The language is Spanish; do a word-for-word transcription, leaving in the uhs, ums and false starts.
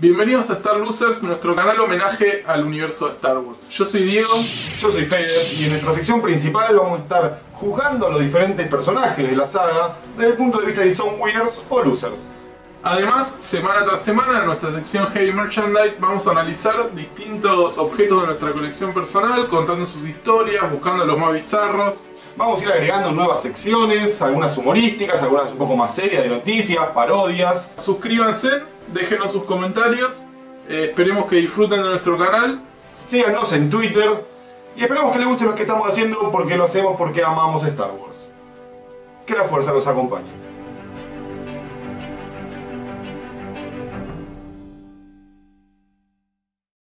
Bienvenidos a Star Losers, nuestro canal homenaje al universo de Star Wars. Yo soy Diego. Yo soy Feder y en nuestra sección principal vamos a estar juzgando a los diferentes personajes de la saga desde el punto de vista de si son winners o losers. Además, semana tras semana en nuestra sección Heavy Merchandise vamos a analizar distintos objetos de nuestra colección personal, contando sus historias, buscando los más bizarros. Vamos a ir agregando nuevas secciones, algunas humorísticas, algunas un poco más serias de noticias, parodias. Suscríbanse, déjenos sus comentarios, eh, esperemos que disfruten de nuestro canal. Síganos en Twitter y esperamos que les guste lo que estamos haciendo porque lo hacemos porque amamos Star Wars. Que la fuerza los acompañe.